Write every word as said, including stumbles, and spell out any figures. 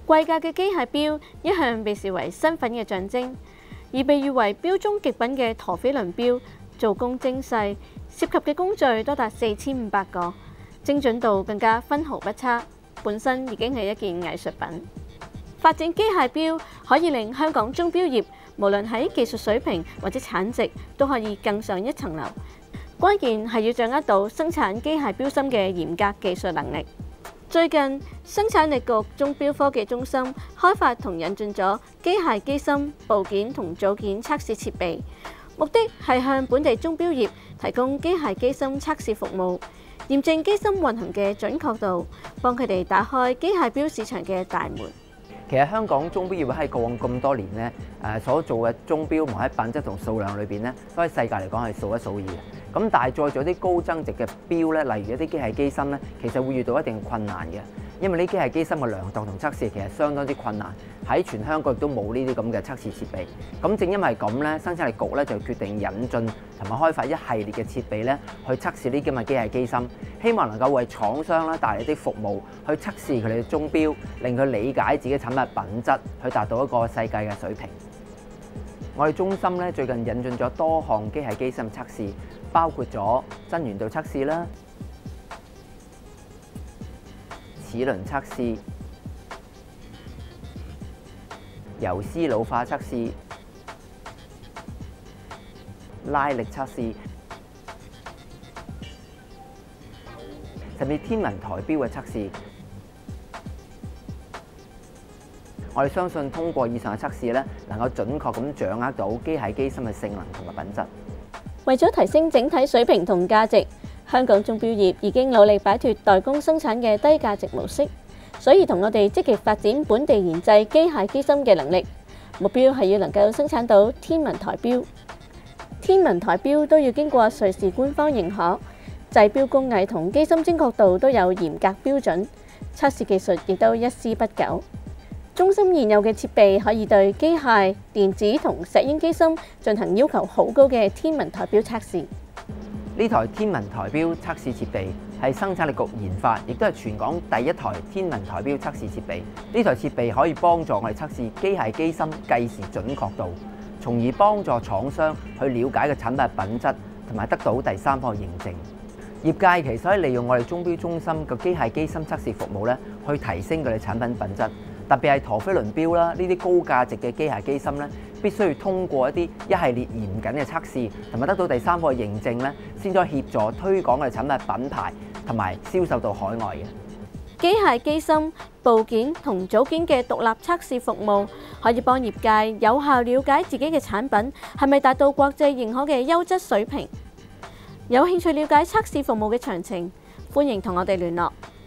貴價嘅機械錶一向被視為身份嘅象徵，而被譽為錶中極品嘅陀飛輪錶，做工精細，涉及嘅工序多達四千五百個，精準度更加分毫不差，本身已經係一件藝術品。發展機械錶可以令香港鐘錶業無論喺技術水平或者產值都可以更上一層樓。關鍵係要掌握到生產機械錶芯嘅嚴格技術能力。最近，生產力局鐘錶科技中心開發同引進咗機械機芯、部件同組件測試設備，目的係向本地鐘錶業提供機械機芯測試服務，驗證機芯運行嘅準確度，幫佢哋打開機械錶市場嘅大門。 其實香港鐘錶業喺過往咁多年咧，誒所做嘅鐘錶，無論喺品質同數量裏邊咧，都喺世界嚟講係數一數二嘅。咁但係再做啲高增值嘅錶咧，例如一啲機械機芯咧，其實會遇到一定困難嘅，因為呢機械機芯嘅量度同測試其實相當之困難，喺全香港亦都冇呢啲咁嘅測試設備。咁正因為咁咧，生產力局咧就決定引進同埋開發一系列嘅設備咧，去測試呢啲咁嘅機械機芯，希望能夠為廠商啦帶嚟啲服務，去測試佢哋嘅鐘錶，令佢理解自己產品嘅品質，去達到一個世界嘅水平。我哋中心咧最近引進咗多項機械機芯測試，包括咗真圓度測試啦、齒輪測試、游絲老化測試、拉力測試，甚至天文台錶嘅測試。我哋相信通過以上嘅測試咧，能夠準確咁掌握到機械機芯嘅性能同埋品質。 為咗提升整體水平同價值，香港鐘錶業已經努力擺脫代工生產嘅低價值模式，所以同我哋積極發展本地研製機械機芯嘅能力。目標係要能夠生產到天文台錶。天文台錶都要經過瑞士官方認可，製錶工藝同機芯精確度都有嚴格標準，測試技術亦都一絲不苟。中心現有嘅設備可以對機械、電子同石英機芯進行要求好高嘅天文台錶測試。 呢台天文台錶測試設備係生產力局研發，亦都係全港第一台天文台錶測試設備。呢台設備可以幫助我哋測試機械機芯計時準確度，從而幫助廠商去了解嘅產品嘅品質，同埋得到第三方嘅認證。業界其實可以利用我哋鐘錶中心嘅機械機芯測試服務咧，去提升佢哋產品品質。特別係陀飛輪錶啦，呢啲高價值嘅機械機芯咧，必須要通過一啲一系列嚴謹嘅測試，同埋得到第三方嘅認證咧，先可以協助推廣我哋產品嘅品牌，同埋銷售到海外嘅。 機械機芯、部件同組件嘅獨立測試服務，可以幫業界有效了解自己嘅產品係咪達到國際認可嘅優質水平。有興趣了解測試服務嘅詳情，歡迎同我哋聯絡。